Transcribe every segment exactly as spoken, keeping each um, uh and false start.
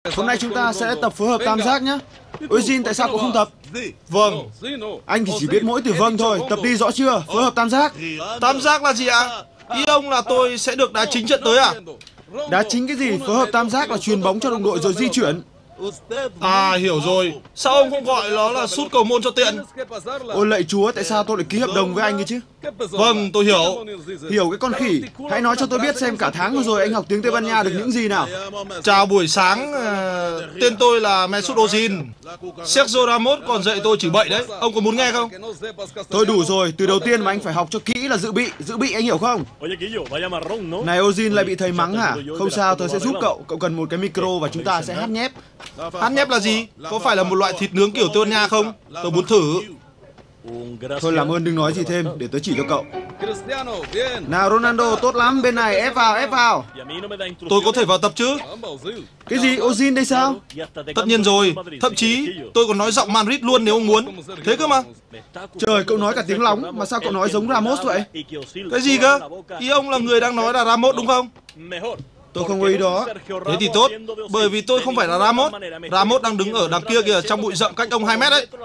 Hôm nay chúng ta sẽ tập phối hợp tam giác nhé. Eugene, tại sao cậu không tập? Vâng. Anh thì chỉ biết mỗi từ vâng thôi. Tập đi, rõ chưa? Phối hợp tam giác. Tam giác là gì ạ? Ý ông là tôi sẽ được đá chính trận tới à? Đá chính cái gì? Phối hợp tam giác là chuyền bóng cho đồng đội rồi di chuyển. À, hiểu rồi. Sao ông không gọi nó là sút cầu môn cho tiện? Ôi lạy chúa, tại sao tôi lại ký hợp đồng với anh ấy chứ? Vâng, tôi hiểu. Hiểu cái con khỉ. Hãy nói cho tôi biết xem cả tháng vừa rồi anh học tiếng Tây Ban Nha được những gì nào. Chào buổi sáng, uh, tên tôi là Mesut Ozil. Sergio Ramos còn dạy tôi chửi bậy đấy. Ông có muốn nghe không? Thôi đủ rồi, từ đầu tiên mà anh phải học cho kỹ là dự bị. Dự bị anh hiểu không? Này Ozil lại bị thầy mắng hả? Không sao, tôi sẽ giúp cậu. Cậu cần một cái micro và chúng ta sẽ hát nhép. Hát nhép là gì? Có phải là một loại thịt nướng kiểu Tây Ban Nha không? Tôi muốn thử. Thôi làm ơn đừng nói gì thêm, để tớ chỉ cho cậu. Nào Ronaldo, tốt lắm, bên này, ép vào, ép vào. Tôi có thể vào tập chứ? Cái gì, Ozil đây sao? Tất nhiên rồi, thậm chí tôi còn nói giọng Madrid luôn nếu ông muốn. Thế cơ mà. Trời, cậu nói cả tiếng lóng, mà sao cậu nói giống Ramos vậy? Cái gì cơ? Ý ông là người đang nói là Ramos đúng không? Tôi không có ý đó. Thế thì tốt, bởi vì tôi không phải là Ramos. Ramos đang đứng ở đằng kia kìa, trong bụi rậm cách ông hai mét đấy.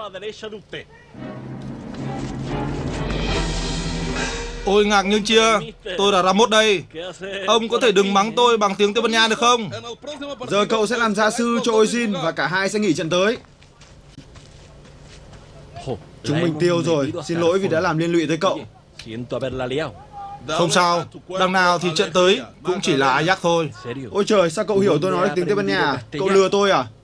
Ôi ngạc nhiên chia, tôi là Ramos đây. Ông có thể đừng mắng tôi bằng tiếng Tây Ban Nha được không? Giờ cậu sẽ làm gia sư cho Ozil và cả hai sẽ nghỉ trận tới. Chúng mình tiêu rồi, xin lỗi vì đã làm liên lụy tới cậu. Không sao, đằng nào thì trận tới cũng chỉ là Ajax thôi. Ôi trời, sao cậu hiểu tôi nói được tiếng Tây Ban Nha à? Cậu lừa tôi à?